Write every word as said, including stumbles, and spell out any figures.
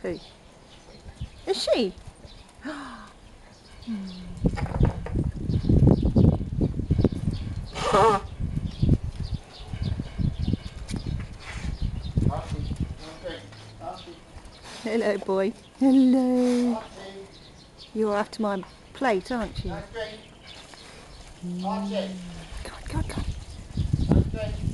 Who? Is she? Hello, boy. Hello. You're after my plate, aren't you? Mm. Come on, come on, come on.